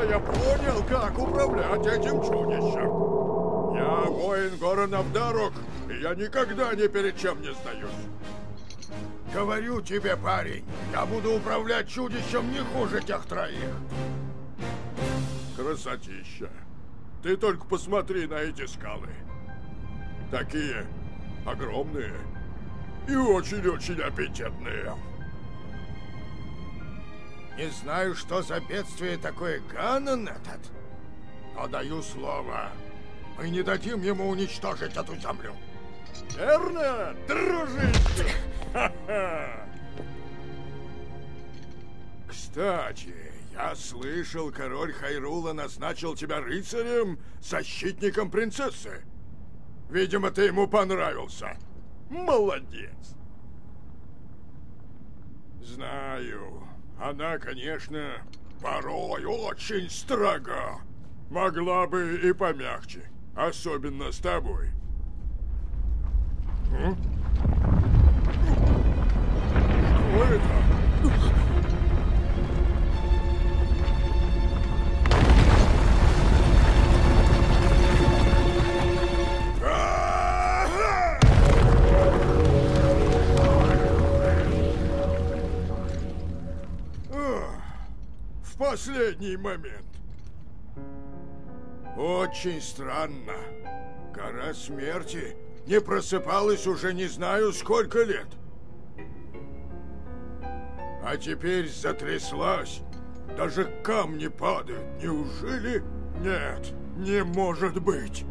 я понял, как управлять этим чудищем. Я воин Горанов Дарок, и я никогда ни перед чем не сдаюсь. Говорю тебе, парень, я буду управлять чудищем не хуже тех троих. Красотища. Ты только посмотри на эти скалы. Такие огромные и очень-очень аппетитные. Не знаю, что за бедствие такое Ганнон этот, но даю слово, мы не дадим ему уничтожить эту землю. Верно, дружище? Ха-ха! Кстати, я слышал, король Хайрула назначил тебя рыцарем, защитником принцессы. Видимо, ты ему понравился. Молодец. Знаю, она, конечно, порой очень строга. Могла бы и помягче, особенно с тобой. Что это? В последний момент. Очень странно. Гора смерти не просыпалась уже не знаю сколько лет. А теперь затряслась. Даже камни падают. Неужели? Нет, не может быть.